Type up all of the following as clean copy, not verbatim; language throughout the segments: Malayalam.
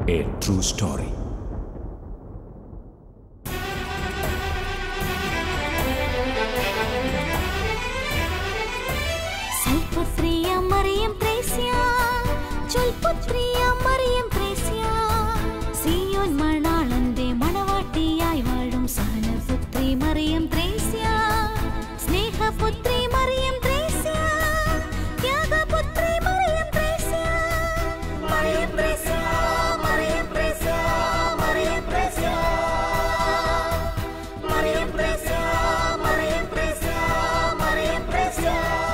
A true story. Salputriya Mariam Presia, Chulputriya Mariam Presia, Sion Manalande Manavattiyai vaazhum Sahanaputri Mariam Presia, Snehaputri Mariam Presia, Tyagaputri Mariam Presia, Mariam Presia, Mariam Presia, Mariam Presia, Mariam Presia, Mariam Presia, Mariam Presia.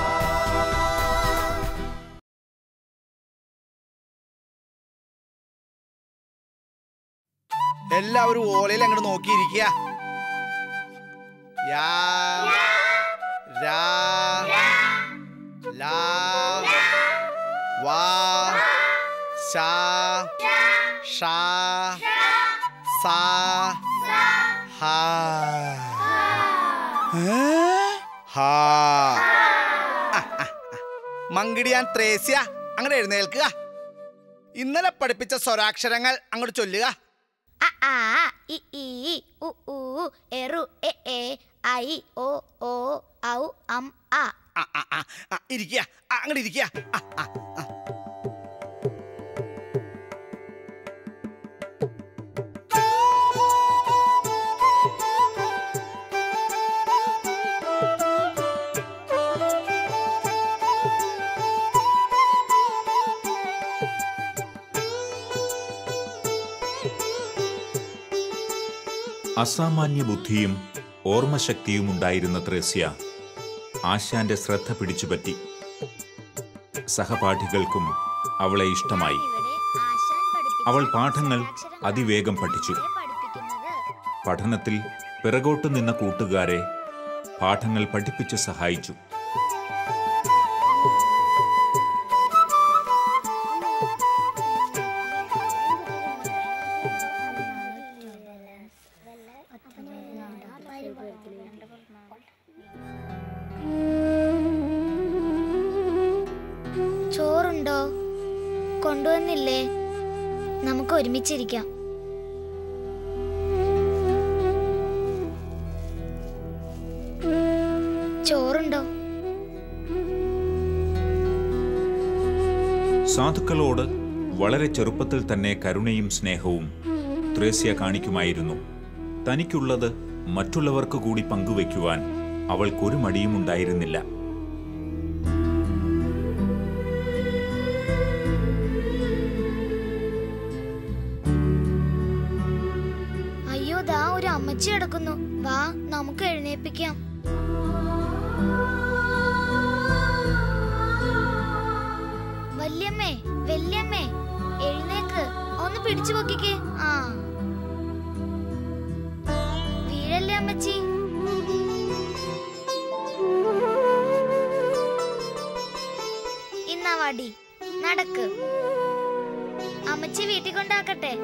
എല്ലാവരും ഓലയിൽ അങ്ങോട്ട് നോക്കിയിരിക്കുക. യാ രാ ലാ വാ ശാ ഷാ സാ ഹാ ഹാ. മങ്കിടിയാൻ ത്രേസ്യ അങ്ങോട്ട് എഴുന്നേൽക്കുക. ഇന്നലെ പഠിപ്പിച്ച സ്വരാക്ഷരങ്ങൾ അങ്ങോട്ട് ചൊല്ലുക. A a I I u u eru e e I o o au am a. ഇരിക്കുക, അങ്ങോട്ട് ഇരിക്കുക. അസാമാന്യ ബുദ്ധിയും ഓർമ്മശക്തിയും ഉണ്ടായിരുന്ന ത്രേസ്യ ആശാന്റെ ശ്രദ്ധ പിടിച്ചുപറ്റി. സഹപാഠികൾക്കും അവളെ ഇഷ്ടമായി. അവൾ പാഠങ്ങൾ അതിവേഗം പഠിച്ചു. പഠനത്തിൽ പിറകോട്ടു നിന്ന കൂട്ടുകാരെ പാഠങ്ങൾ പഠിപ്പിച്ച് സഹായിച്ചു. ചോറുണ്ടോ? കൊണ്ടുവന്നില്ലേ? നമുക്ക് ഒരുമിച്ചിരിക്കാം. ചോറുണ്ടോ? സാധുക്കളോട് വളരെ ചെറുപ്പത്തിൽ തന്നെ കരുണയും സ്നേഹവും ത്രേസ്യ കാണിക്കുമായിരുന്നു. തനിക്കുള്ളത് മറ്റുള്ളവർക്ക് കൂടി പങ്കുവയ്ക്കുവാൻ അവൾക്കൊരു മടിയും ഉണ്ടായിരുന്നില്ല. അയ്യോ, ദാ ഒരു അമ്മച്ചി കിടക്കുന്നു. വാ, നമുക്ക് എഴുന്നേൽപ്പിക്കാം. വല്യമ്മേ, വല്യമ്മേ, എഴുന്നേക്ക്, ഒന്ന് പിടിച്ചു പൊക്കിക്കേ. വീഴല്ലേ അമ്മച്ചി. ഇന്നാ വാടി, നടക്ക്. അമ്മച്ചി വീട്ടിൽ കൊണ്ടാക്കട്ടെ.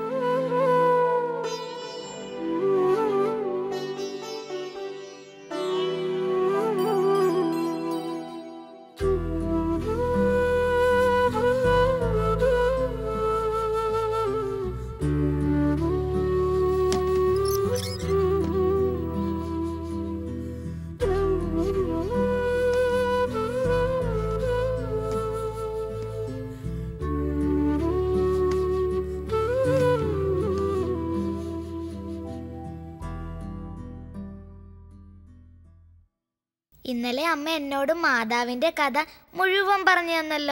ഇന്നലെ അമ്മ എന്നോട് മാതാവിന്റെ കഥ മുഴുവൻ പറഞ്ഞു തന്നല്ലോ.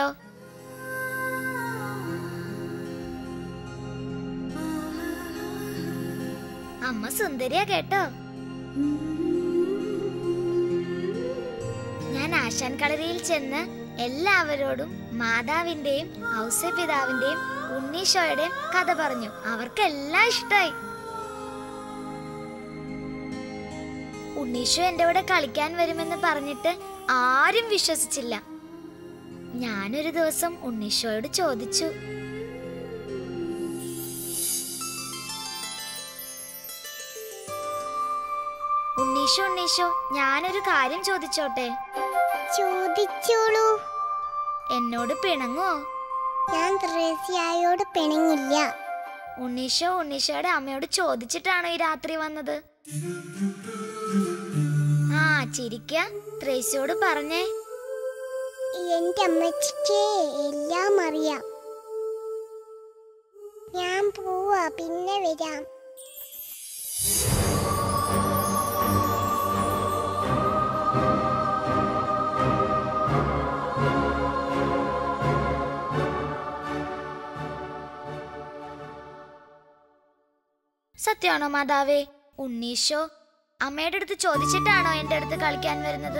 അമ്മ സുന്ദരിയാ കേട്ടോ. ഞാൻ ആശാൻ കളരിയിൽ ചെന്ന് എല്ലാവരോടും മാതാവിന്റെയും ഔസേപിതാവിന്റെയും ഉണ്ണീശോയുടെയും കഥ പറഞ്ഞു. അവർക്കെല്ലാം ഇഷ്ടായി. ഉണ്ണീശോ എന്റെ കൂടെ കളിക്കാൻ വരുമെന്ന് പറഞ്ഞിട്ട് ആരും വിശ്വസിച്ചില്ല. ഞാനൊരു ദിവസം ഉണ്ണീശോയോട് ചോദിച്ചു, ഉണ്ണീശോ ഉണ്ണീശോ, ഞാനൊരു കാര്യം ചോദിച്ചോട്ടെ? ചോദിച്ചോളൂ. എന്നോട് പിണങ്ങോ? ഞാൻ ത്രേസ്യയോട് പിണങ്ങില്ല. ഉണ്ണീഷോയുടെ അമ്മയോട് ചോദിച്ചിട്ടാണോ ഈ രാത്രി വന്നത്? ആ ചിരിക്ക, ത്രേസ്യോട് പറഞ്ഞേ. എന്റെ അമ്മച്ചിക്ക് എല്ലാം അറിയാം. ഞാൻ പോവാ, പിന്നെ വരാം. സത്യമാണോ മാതാവേ? ഉണ്ണീഷോ അമ്മയുടെ അടുത്ത് ചോദിച്ചിട്ടാണോ എന്റെ അടുത്ത് കളിക്കാൻ വരുന്നത്?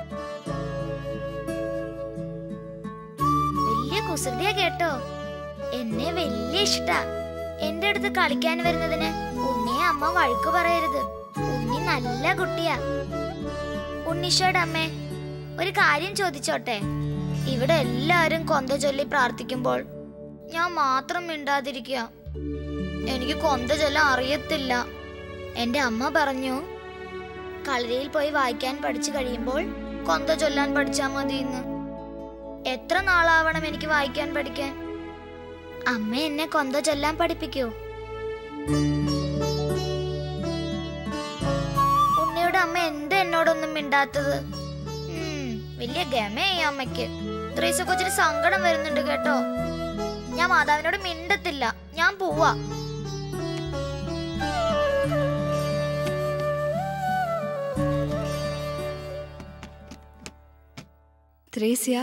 വലിയ കുസൃതിയാ കേട്ടോ. എന്നെ വലിയ ഇഷ്ടാ. എന്റെ അടുത്ത് കളിക്കാൻ വരുന്നതിന് ഉണ്ണിയെ അമ്മ വഴക്കു പറയരുത്. ഉണ്ണി നല്ല കുട്ടിയാ. ഉണ്ണീഷോയുടെ അമ്മേ, ഒരു കാര്യം ചോദിച്ചോട്ടെ? ഇവിടെ എല്ലാരും കൊന്ത ചൊല്ലി പ്രാർത്ഥിക്കുമ്പോൾ ഞാൻ മാത്രം മിണ്ടാതിരിക്കുക. എനിക്ക് കൊന്ത ചൊല്ലാൻ അറിയത്തില്ല. എന്റെ അമ്മ പറഞ്ഞു കളരിയിൽ പോയി വായിക്കാൻ പഠിച്ചു കഴിയുമ്പോൾ കൊന്ത ചൊല്ലാൻ പഠിച്ചാ മതിയെന്ന്. എത്ര നാളാവണം എനിക്ക് വായിക്കാൻ പഠിക്കാൻ? അമ്മ എന്നെ കൊന്ത ചൊല്ലാൻ പഠിപ്പിക്കൂ. ഉണ്ണിയുടെ അമ്മ എന്താ എന്നോടൊന്നും മിണ്ടാത്തത്? വലിയ ഗമേ ഈ അമ്മയ്ക്ക്. ത്രേസ്യ കൊച്ചിന് സങ്കടം വരുന്നുണ്ട് കേട്ടോ. ഞാൻ മാതാവിനോട് മിണ്ടത്തില്ല. ഞാൻ പോവാ. ത്രേസ്യ,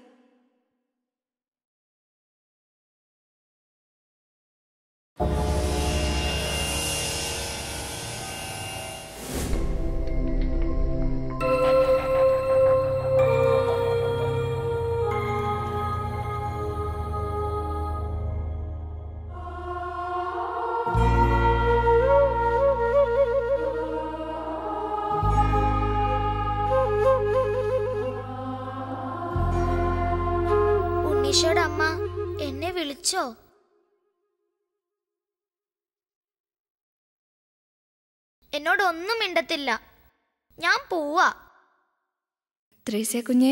ഉണ്ണീഷോയുടെ അമ്മ എന്നെ വിളിച്ചോ? എന്നോടൊന്നും മിണ്ടത്തില്ല. ഞാൻ പോവാ. ത്രേസ്യ കുഞ്ഞേ,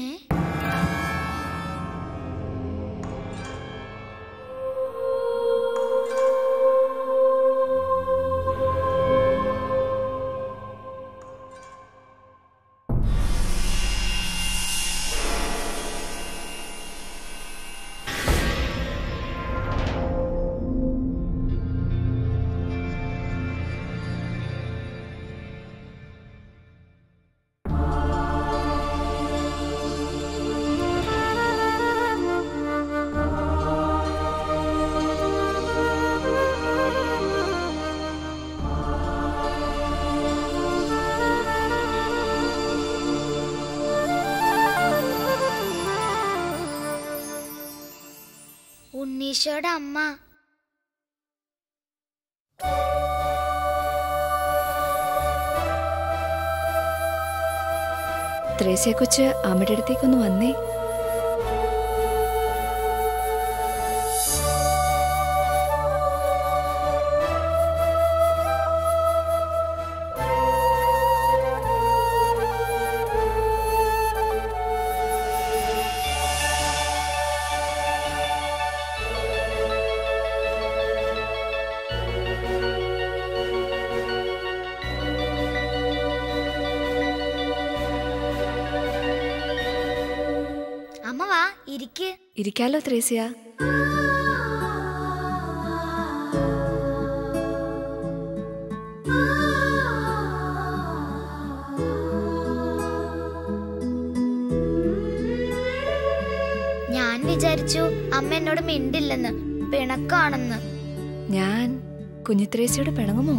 ഉണ്ണീഷോയുടെ അമ്മ. ത്രേസ്യ കൊച്ച് അമ്മയുടെ അടുത്തേക്കൊന്ന് വന്നേ. അമ്മ വാ, ഇരിക്ക്. ഇരിക്കാലോ ത്രേസ്യ. ഞാൻ വിചാരിച്ചു അമ്മ എന്നോട് മിണ്ടില്ലെന്ന്, പിണക്കാണെന്ന്. ഞാൻ കുഞ്ഞു ത്രേസ്യയോട് പിണങ്ങുമോ?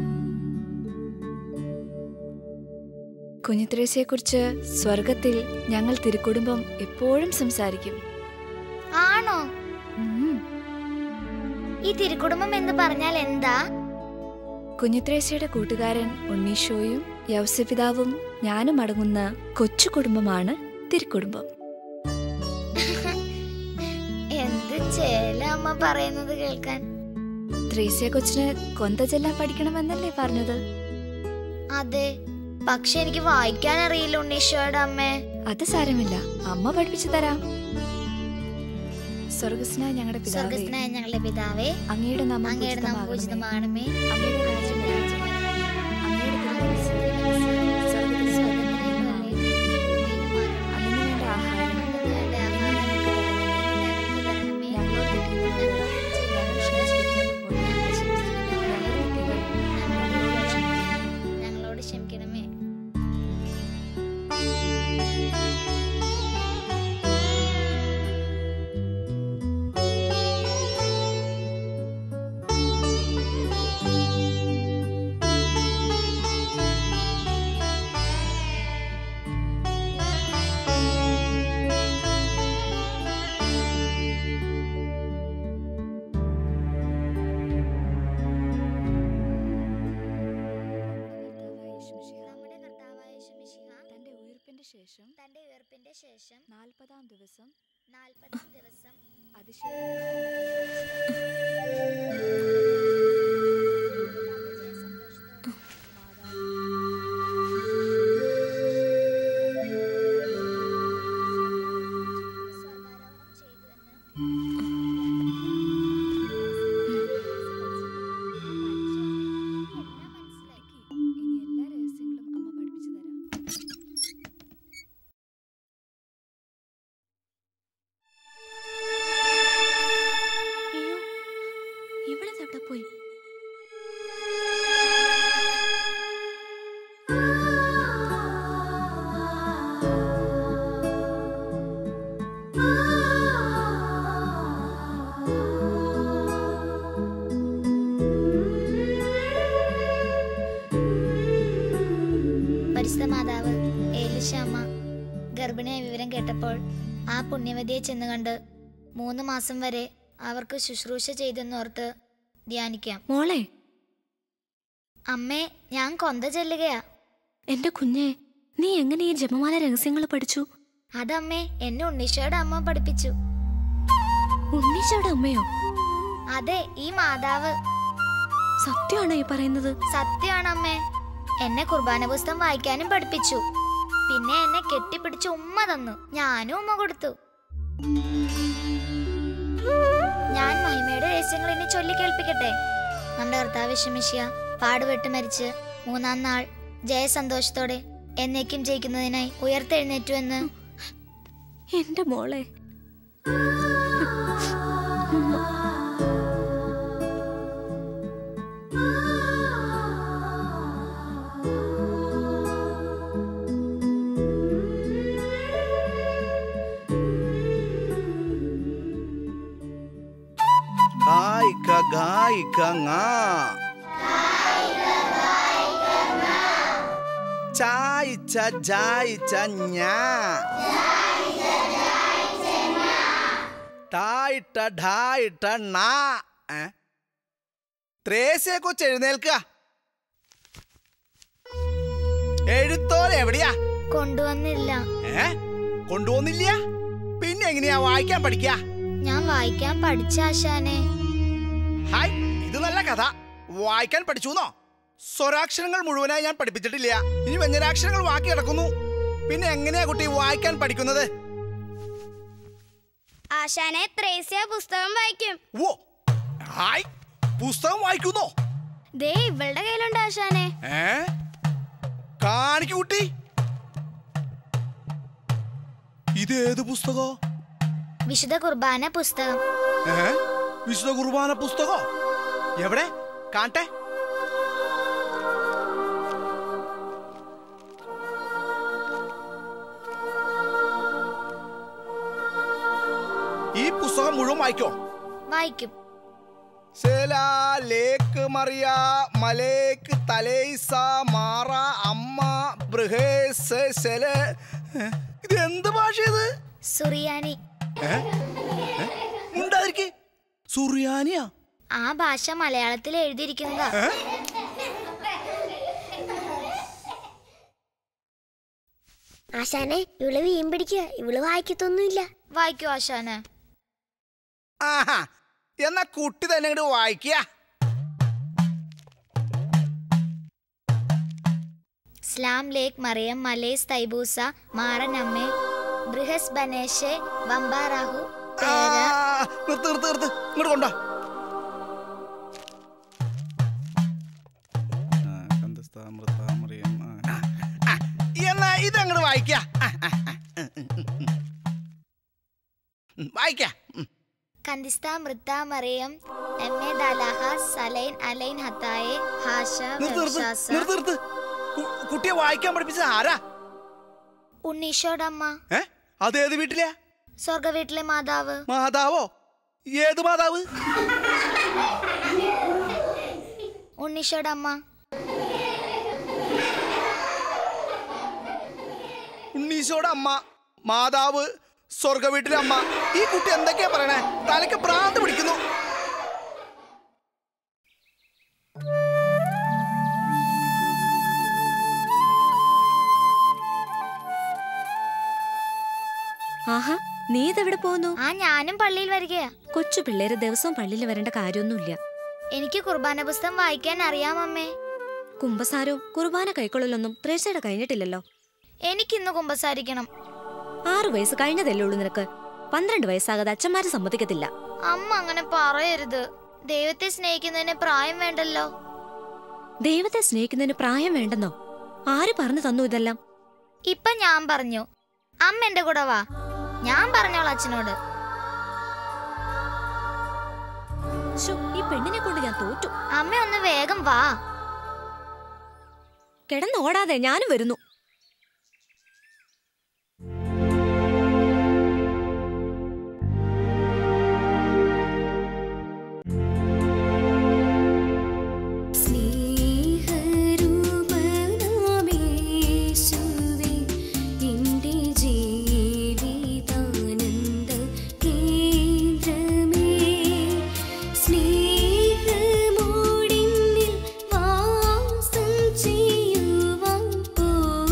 കുഞ്ഞു ത്രേസ്യയെ കുറിച്ച് സ്വർഗത്തിൽ ഞങ്ങൾ തിരുക്കുടുംബം എപ്പോഴും സംസാരിക്കും. ആണോ? ഈ തിരുക്കുടുംബം എന്ന് പറഞ്ഞാൽ എന്താ? കുഞ്ഞു ത്രേസ്യയുടെ കൂട്ടുകാരൻ ഉണ്ണീഷോയും യൗസപിതാവും ഞാനും അടങ്ങുന്ന കൊച്ചു കുടുംബമാണ് തിരുക്കുടുംബം. എന്ത് ചേല അമ്മ പറയുന്നത് കേൾക്കാൻ. ത്രേസ്യ കൊച്ചിന് കൊന്ത ചൊല്ലാൻ പഠിക്കണമെന്നല്ലേ പറഞ്ഞത്? അതെ, പക്ഷെ എനിക്ക് വായിക്കാൻ അറിയില്ല ഉണ്ണീഷോയുടെ അമ്മേ. അത് സാരമില്ല, അമ്മ പഠിപ്പിച്ചു തരാം. സ്വർഗസ്നായ ഞങ്ങളുടെ പിതാവേ, സ്വർഗസ്നായ ഞങ്ങളുടെ പിതാവേ, അങ്ങയുടെ നാമം അങ്ങയുടെ നാമം പൂജിതമാകണമേ, അങ്ങയുടെ രാജ്യം വരണമേ, അങ്ങയുടെ തിരുമനസ്സ് സ്വർഗ്ഗത്തിലെ പോലെ അന്നു വേണ്ട ആഹാരം ഞങ്ങളോട് തെറ്റിക്കുന്നവരോട് ഞങ്ങൾ ക്ഷമിച്ചിരിക്കുന്നത് പോലെ ഞങ്ങളോട് ക്ഷമിക്കണമേ. നമ്മുടെ കർത്താവായ യേശുമിശിഹ തന്റെ ഉയിർപ്പിന്റെ ശേഷം 40-ാം ദിവസം പോയി. പരിശുദ്ധ മാതാവ് ഏലിശാമ്മ ഗർഭിണിയായ വിവരം കേട്ടപ്പോൾ ആ പുണ്യവതിയെ ചെന്ന് കണ്ട് 3 മാസം വരെ അവർക്ക് ശുശ്രൂഷ ചെയ്തെന്നോർത്ത് ധ്യാനിക്കാം. മോളെ, അമ്മേ, ഞാൻ കൊന്ത ചെല്ലുകയാ. എന്റെ കുഞ്ഞെ, നീ എങ്ങനെ ഈ ജപമാല രഹസ്യങ്ങൾ പഠിച്ചു? അതമ്മേ, എന്നെ ഉണ്ണീശോയുടെ അമ്മ പഠിപ്പിച്ചു. ഉണ്ണീശോയുടെ അമ്മയോ? അതെ, ഈ മാതാവ്. സത്യമാണോ ഈ പറയുന്നത്? സത്യമാണമ്മേ. എന്നെ കുർബാന പുസ്തകം വായിക്കാനും പഠിപ്പിച്ചു. പിന്നെ എന്നെ കെട്ടിപ്പിടിച്ച് ഉമ്മ തന്നു. ഞാനും ഉമ്മ കൊടുത്തു. ഞാൻ മഹിമയുടെ രഹസ്യങ്ങൾ ഇനി ചൊല്ലി കേൾപ്പിക്കട്ടെ. നമ്മുടെ കർത്താവ് യേശുമിശിഹ പാടുപെട്ട് മരിച്ച് 3-ാം നാൾ ജയസന്തോഷത്തോടെ എന്നേക്കും ജയിക്കുന്നതിനായി ഉയർത്തെഴുന്നേറ്റു എന്ന്. എന്റെ മോളെ, ഗായിക ങാ ചായിച്ച ജായിച്ച ഞാ ടായിട്ട ഢായിട്ട നാ. ത്രേസ്യയെ കുറിച്ച് എഴുന്നേൽക്കുക. എഴുത്തോലെ എവിടെയാ? കൊണ്ടുവന്നില്ല. കൊണ്ടുപോന്നില്ല? പിന്നെ എങ്ങനെയാ വായിക്കാൻ പഠിക്കുക? ഞാൻ വായിക്കാൻ പഠിച്ച ആശാനെ. ഹായ്, ഇത് നല്ല കഥ. വായിക്കാൻ പഠിച്ചുന്നോ? സ്വരാക്ഷരങ്ങൾ മുഴുവനായി ഞാൻ പഠിപ്പിച്ചിട്ടില്ല. ഇനി വ്യഞ്ജനാക്ഷരങ്ങൾ ബാക്കി കിടക്കുന്നു. പിന്നെ എങ്ങനെയാ കുട്ടി വായിക്കാൻ പഠിക്കുന്നത്? ആശാനെ, ത്രേസ്യ പുസ്തകം വായിക്കും. ഓ, ഹായ്, പുസ്തകം വായിക്കുന്നോ? ദേ ഇവളുടെ കയ്യിലുണ്ട് ആശാനെ. കാണിക്കു കുട്ടി. ഇതേത് പുസ്തകോ? വിശുദ്ധ കുർബാന പുസ്തകം. വിശുദ്ധ കുർബാന പുസ്തകോ? എവിടെ? കാണട്ടെ. ഈ പുസ്തകം മുഴുവൻ വായിക്കോ? വായിക്കും. സെലാ ലേക്ക് മറിയ മലേക്ക് തലേസ മാറ അമ്മ ബൃഹേസ് സെല. ഇത് എന്ത് ഭാഷ? ഇത് സുറിയാനി. ഉണ്ടായിരിക്കെ. സുറിയാനിയാ? ആ ഭാഷ മലയാളത്തിൽ എഴുതിയിരിക്കുന്നതാ. ആശാനെ, ഇവള് വീൻ പിടിക്കുക. ഇവള് വായിക്കത്തൊന്നുമില്ല. വായിക്കൂ ആശാനെ. ആഹാ, എന്നാ കുട്ടി തന്നെ ഇങ്ങോട്ട് വായിക്കുക. സ്ലാം ലേക്ക് മറിയം മലേസ് തൈബൂസ മാറനമ്മേ ബൃഹസ് ബനേഷെ വംബാറാഹു. നിർത്ത് ഇങ്ങോട്ട് കൊണ്ടോ. എന്നാ ഇതങ്ങോട്ട് വായിക്കാം. കന്ദിസ്ത മൃത്ത മറിയം എമ്മെ ദലഹ സലൈൻ അലൈൻ ഹത്തായെ ഹാഷ വെർഷാസ. നിർത്ത്. കുട്ടിയെ വായിക്കാൻ പഠിപ്പിച്ചത് ആരാ? ഉണ്ണീശോയുടെ അമ്മ. അതേത് വീട്ടിലെയാ? സ്വർഗ വീട്ടിലെ മാതാവ്. മാതാവോ? ഏത് മാതാവ്? ഉണ്ണീശോയുടെ അമ്മ. ഉണ്ണീശോയുടെ അമ്മ, മാതാവ്, സ്വർഗ വീട്ടിലെ അമ്മ. ഈ കുട്ടി എന്തൊക്കെയാ പറയണേ? തലയ്ക്ക് ഭ്രാന്ത് പിടിക്കുന്നു. ആഹാ, നീ ഇതെവിടെ പോകുന്നു? ഞാനും പള്ളിയിൽ വരികയാ. കൊച്ചു പിള്ളേര് ദിവസവും പള്ളിയിൽ വരേണ്ട കാര്യമൊന്നുമില്ല. എനിക്ക് കുർബാന പുസ്തകം വായിക്കാൻ അറിയാമമ്മേ. കുമ്പസാരവും കുർബാന കൈക്കൊള്ളലൊന്നും ത്രേസ്യയുടെ കഴിഞ്ഞിട്ടില്ലല്ലോ. എനിക്കിന്ന് കുമ്പസാരിക്കണം. 6 വയസ്സ് കഴിഞ്ഞതല്ലേ ഉള്ളൂ നിനക്ക്. 12 വയസ്സാകാതെ അച്ഛന്മാര് സമ്മതിക്കത്തില്ല. അമ്മ അങ്ങനെ പറയരുത്. ദൈവത്തെ സ്നേഹിക്കുന്നതിന് പ്രായം വേണ്ടല്ലോ. ദൈവത്തെ സ്നേഹിക്കുന്നതിന് പ്രായം വേണ്ടെന്നോ? ആര് പറഞ്ഞു തന്നു ഇതെല്ലാം? ഇപ്പൊ ഞാൻ പറഞ്ഞു. അമ്മ എന്റെ കൂടെ വാ, ഞാൻ പറഞ്ഞോളാം അച്ഛനോട്. ഈ പെണ്ണിനെ കൊണ്ട് ഞാൻ തോറ്റു. അമ്മ ഒന്ന് വേഗം വാ. കിടന്നോടാതെ, ഞാനും വരുന്നു. ചെയ്യുവാൻ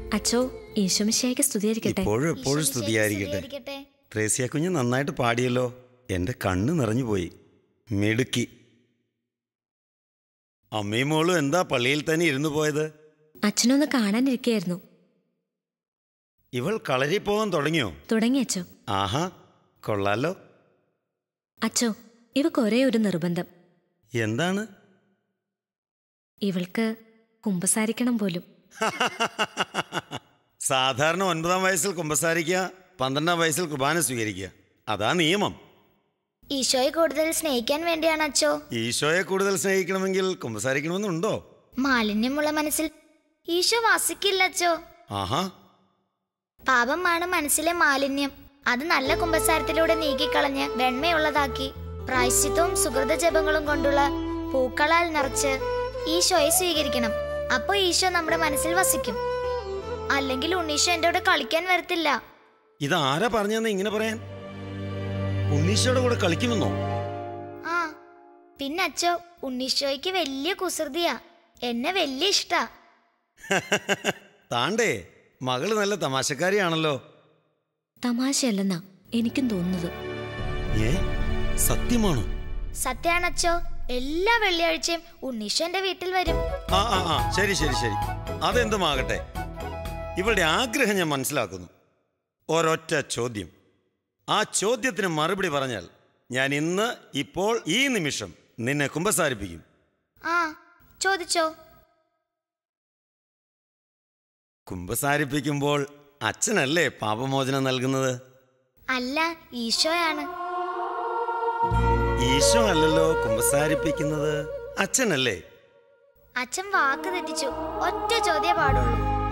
അച്ചോ, ഈശോമിശിഹായ്ക്ക് സ്തുതിയായിരിക്കട്ടെ. ഇപ്പോഴും എപ്പോഴും സ്തുതിയായിരിക്കട്ടെ. ത്രേസ്യ കുഞ്ഞ് നന്നായിട്ട് പാടിയല്ലോ. എൻ്റെ കണ്ണ് നിറഞ്ഞു പോയി. മിടുക്കി. അമ്മയും മോളും എന്താ പള്ളിയിൽ തന്നെ ഇരുന്നു പോയത്? അച്ഛനൊന്ന് കാണാനിരിക്കുകയായിരുന്നു. ഇവൾ കളരി പോകാൻ തുടങ്ങിയോ? തുടങ്ങി അച്ചോ. ആഹാ, കൊള്ളാലോ. അച്ചോ, ഇവക്ക് ഒരേ ഒരു നിർബന്ധം. എന്താണ്? ഇവൾക്ക് കുമ്പസാരിക്കണം പോലും. സാധാരണ 9-ാം വയസ്സിൽ കുമ്പസാരിക്കുക, 12-ാം വയസ്സിൽ കുർബാന സ്വീകരിക്കുക. അതാ നിയമം. ഈശോയെ കൂടുതൽ സ്നേഹിക്കാൻ വേണ്ടിയാണ് അച്ചോ. ഈശോയെ കൂടുതൽ സ്നേഹിക്കണമെങ്കിൽ കുമ്പസാരിക്കണമെന്നുണ്ടോ? മാലിന്യമുള്ള മനസ്സിൽ ഈശോ വസിക്കില്ല അച്ചോ. ആഹാ. പാപമാണ് മനസ്സിലെ മാലിന്യം. അത് നല്ല കുമ്പസാരത്തിലൂടെ നീക്കിക്കളഞ്ഞ് വെണ്മയുള്ളതാക്കി പ്രായശ്ചിത്തവും സുഹൃത ജപങ്ങളും കൊണ്ടുള്ള പൂക്കളാൽ നിറച്ച് ഈശോയെ സ്വീകരിക്കണം. അപ്പൊ ഈശോ നമ്മുടെ മനസ്സിൽ വസിക്കും. അല്ലെങ്കിൽ ഉണ്ണീശോ എന്റെ കൂടെ കളിക്കാൻ വരത്തില്ല. ഇതാരാ പറഞ്ഞെന്ന് ഇങ്ങനെ പറയാൻ? ഉണ്ണീശോയുടെ കൂടെ കളിക്കുമെന്നോ? ആ, പിന്നെ അച്ചോ, ഉണ്ണീശോയ്ക്ക് വലിയ കുസൃതിയാ. എന്നെ വലിയ ഇഷ്ടാ. താണ്ടേ, മകള് നല്ല തമാശക്കാരിയാണല്ലോ. തമാശയല്ലെന്നാ എനിക്കും തോന്നുന്നത്. ഏ, സത്യമാണോ? സത്യാണച്ചോ. എല്ലാ വെള്ളിയാഴ്ചയും ഉണ്ണീശോ എന്റെ വീട്ടിൽ വരും. ആ ആ ആ, ശരി ശരി ശരി. അതെന്തുമാകട്ടെ, ഇവളുടെ ആഗ്രഹം ഞാൻ മനസ്സിലാക്കുന്നു. ഒരൊറ്റ ചോദ്യം. ആ ചോദ്യത്തിന് മറുപടി പറഞ്ഞാൽ ഞാൻ ഇന്ന്, ഇപ്പോൾ, ഈ നിമിഷം നിന്നെ കുമ്പസാരിപ്പിക്കും. ആ, ചോദിച്ചോ. കുമ്പസാരിപ്പിക്കുമ്പോൾ അച്ഛനല്ലേ പാപമോചനം നൽകുന്നത്? അല്ല, ഈശോയാണ്. ഈശോ അല്ലല്ലോ കുമ്പസാരിപ്പിക്കുന്നത്, അച്ഛനല്ലേ? അച്ഛൻ വാക്ക് തെറ്റിച്ചു. ഒറ്റ ചോദ്യമേ പാടുള്ളൂ.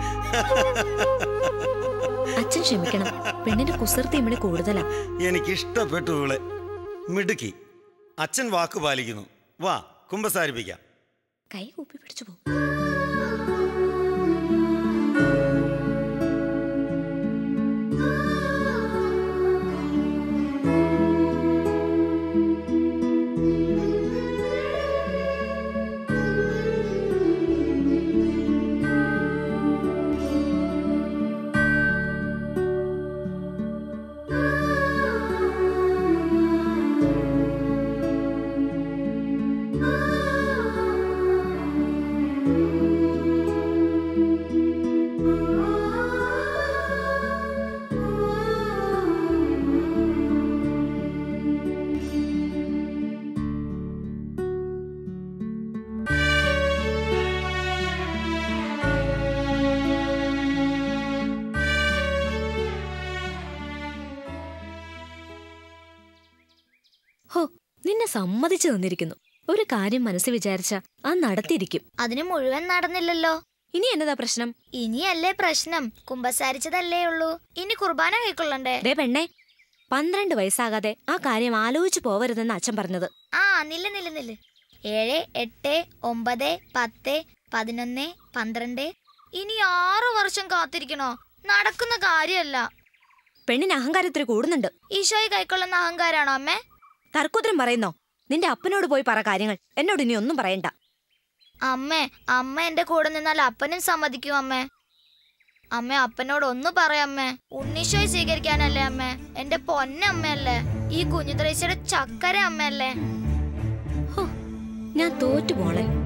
അച്ഛൻ ക്ഷമിക്കണം, പെണ്ണിന്റെ കുസൃതി ഇവിടെ കൂടുതലാ. എനിക്കിഷ്ടപ്പെട്ടു ഇവളെ. മിടുക്കി. അച്ഛൻ വാക്ക് പാലിക്കുന്നു. വാ, കുമ്പസാരിപ്പിക്കാം. കൈ കൂപ്പി പിടിച്ചു പോകും. ഹോ, നിന്നെ സമ്മതിച്ചു തന്നിരിക്കുന്നു. ഒരു കാര്യം മനസ്സിൽ വിചാരിച്ച ആ നടത്തിയിരിക്കും. അതിന് മുഴുവൻ നടന്നില്ലല്ലോ. ഇനി എന്നതാ പ്രശ്നം? ഇനിയല്ലേ പ്രശ്നം, കുമ്പസാരിച്ചതല്ലേ ഉള്ളൂ. ഇനി കുർബാന കൈക്കൊള്ളണ്ടേ? ദേ പെണ്ണെ, 12 വയസ്സാകാതെ ആ കാര്യം ആലോചിച്ചു പോവരുതെന്ന് അച്ഛൻ പറഞ്ഞത്. ആ, നില്ല് നില്ല് നില്ല്. 7, 8, 9, 10, 11, 12. ഇനി 6 വർഷം കാത്തിരിക്കണോ? നടക്കുന്ന കാര്യമല്ല. പെണ്ണിന് അഹങ്കാരത്തിൽ കൂടുന്നുണ്ട്. ഈശോയെ കൈക്കൊള്ളുന്ന അഹങ്കാരാണോ അമ്മേ? തർക്കുത്തരം പറയുന്നോ? നിന്റെ അപ്പനോട് പോയി പറ കാര്യങ്ങൾ. എന്നോട് ഇനി ഒന്നും പറയണ്ട. അമ്മേ, അമ്മ എന്റെ കൂടെ നിന്നാൽ അപ്പനും സമ്മതിക്കും അമ്മേ. അമ്മ അപ്പനോട് ഒന്ന് പറയാമ്മേ. ഉണ്ണീശോയെ സ്വീകരിക്കാനല്ലേ അമ്മേ? എന്റെ പൊന്നമ്മയല്ലേ? ഈ കുഞ്ഞു ത്രേസ്യയുടെ ചക്കര അമ്മയല്ലേ? ഞാൻ തോറ്റു പോളെ.